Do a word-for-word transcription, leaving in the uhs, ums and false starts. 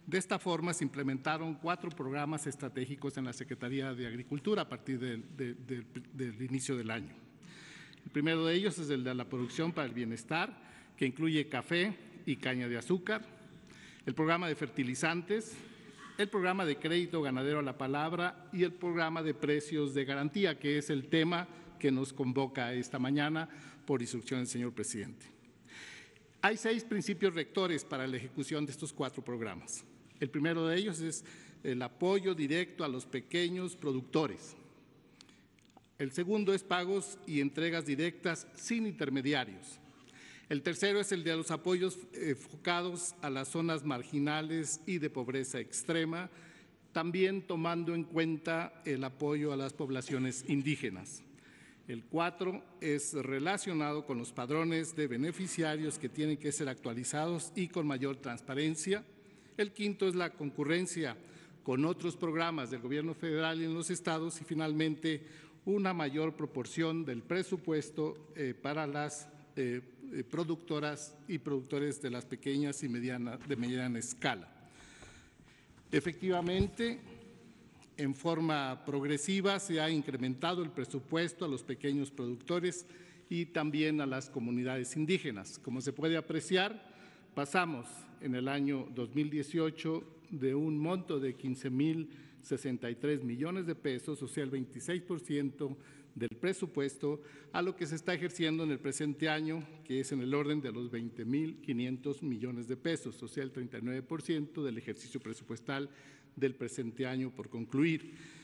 De esta forma, se implementaron cuatro programas estratégicos en la Secretaría de Agricultura a partir de, de, de, del inicio del año. El primero de ellos es el de la producción para el bienestar, que incluye café y caña de azúcar, el programa de fertilizantes, el programa de crédito ganadero a la palabra y el programa de precios de garantía, que es el tema que nos convoca esta mañana por instrucción del señor presidente. Hay seis principios rectores para la ejecución de estos cuatro programas. El primero de ellos es el apoyo directo a los pequeños productores. El segundo es pagos y entregas directas sin intermediarios. El tercero es el de los apoyos enfocados a las zonas marginales y de pobreza extrema, también tomando en cuenta el apoyo a las poblaciones indígenas. El cuatro es relacionado con los padrones de beneficiarios que tienen que ser actualizados y con mayor transparencia. El quinto es la concurrencia con otros programas del gobierno federal y en los estados y finalmente una mayor proporción del presupuesto eh, para las eh, productoras y productores de las pequeñas y mediana, de mediana escala. Efectivamente, en forma progresiva se ha incrementado el presupuesto a los pequeños productores y también a las comunidades indígenas. Como se puede apreciar, pasamos en el año dos mil dieciocho de un monto de quince mil sesenta y tres millones de pesos, o sea, el veintiséis por ciento del presupuesto, a lo que se está ejerciendo en el presente año, que es en el orden de los veinte mil quinientos millones de pesos, o sea, el treinta y nueve por ciento del ejercicio presupuestal del presente año por concluir.